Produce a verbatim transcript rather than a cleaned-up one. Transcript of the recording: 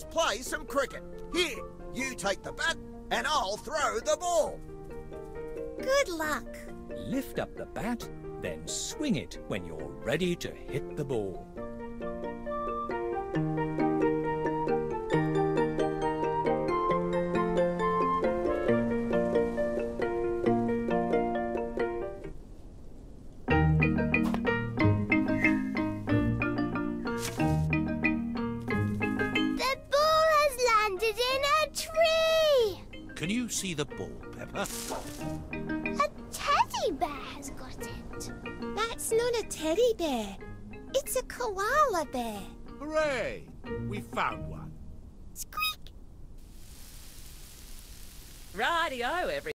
let's play some cricket. Here, you take the bat and I'll throw the ball. Good luck. Lift up the bat, then swing it when you're ready to hit the ball. Can you see the ball, Peppa? A teddy bear has got it. That's not a teddy bear. It's a koala bear. Hooray! We found one. Squeak! Rightio, everybody.